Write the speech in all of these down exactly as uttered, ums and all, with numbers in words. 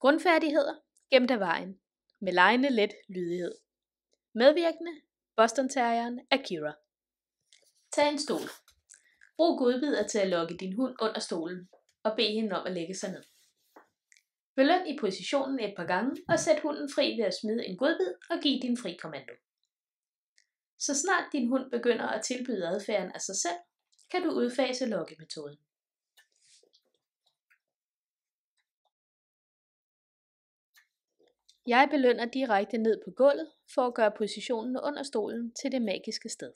Grundfærdigheder gemt af vejen med legende let lydighed. Medvirkende Boston Terrieren Akira. Tag en stol. Brug godbidder til at lokke din hund under stolen og bed hende om at lægge sig ned. Beløn i positionen et par gange og sæt hunden fri ved at smide en godbid og give din fri kommando. Så snart din hund begynder at tilbyde adfærden af sig selv, kan du udfase lokkemetoden. Jeg belønner direkte ned på gulvet for at gøre positionen under stolen til det magiske sted.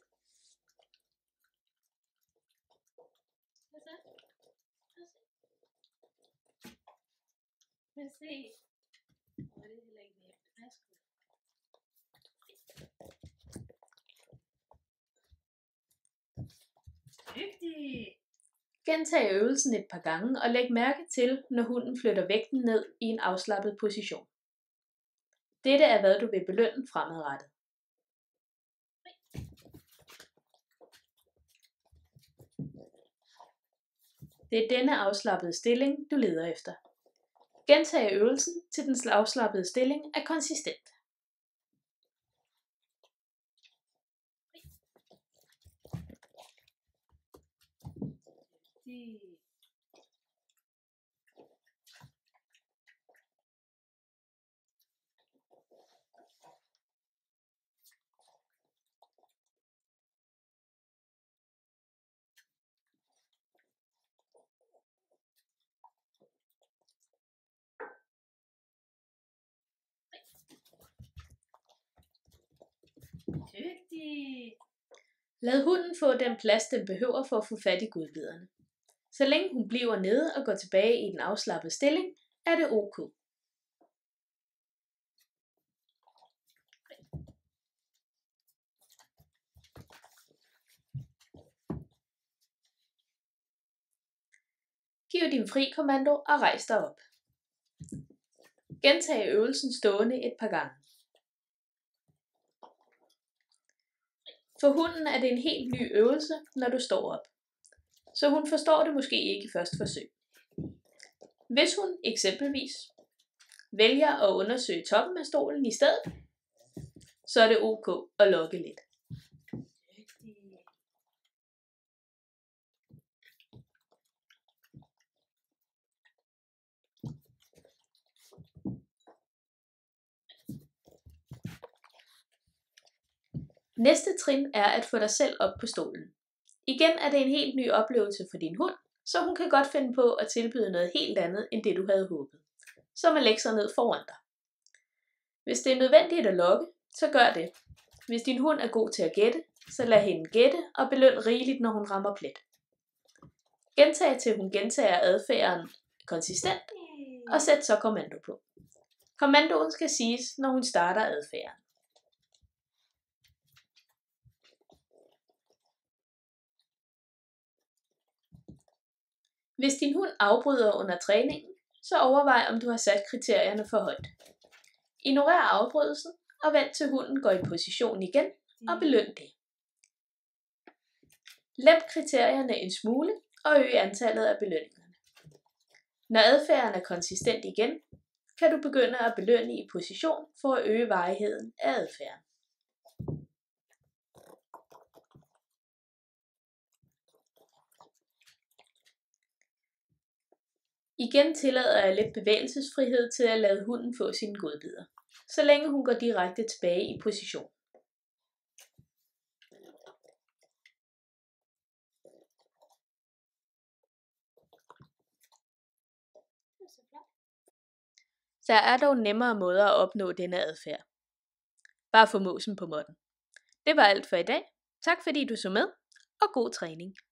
Gentag øvelsen et par gange og læg mærke til, når hunden flytter vægten ned i en afslappet position. Dette er hvad du vil belønne fremadrettet. Det er denne afslappede stilling, du leder efter. Gentag øvelsen til den afslappede stilling er konsistent. Dygtig. Lad hunden få den plads, den behøver for at få fat i godbidderne. Så længe hun bliver nede og går tilbage i den afslappede stilling, er det ok. Giv din fri kommando og rejs dig op. Gentag øvelsen stående et par gange. For hunden er det en helt ny øvelse, når du står op. Så hun forstår det måske ikke i første forsøg. Hvis hun eksempelvis vælger at undersøge toppen af stolen i stedet, så er det ok at lokke lidt. Næste trin er at få dig selv op på stolen. Igen er det en helt ny oplevelse for din hund, så hun kan godt finde på at tilbyde noget helt andet end det du havde håbet, som at lægge sig ned foran dig. Hvis det er nødvendigt at lokke, så gør det. Hvis din hund er god til at gætte, så lad hende gætte og beløn rigeligt, når hun rammer plet. Gentag til hun gentager adfærden konsistent, og sæt så kommando på. Kommandoen skal siges, når hun starter adfærden. Hvis din hund afbryder under træningen, så overvej om du har sat kriterierne for højt. Ignorer afbrydelsen og vent til hunden går i position igen og beløn det. Lemp kriterierne en smule og øg antallet af belønningerne. Når adfærden er konsistent igen, kan du begynde at belønne i position for at øge varigheden af adfærden. Igen tillader jeg lidt bevægelsesfrihed til at lade hunden få sine godbidder, så længe hun går direkte tilbage i position. Der er dog nemmere måder at opnå denne adfærd. Bare få måsen på måtten. Det var alt for i dag. Tak fordi du så med, og god træning.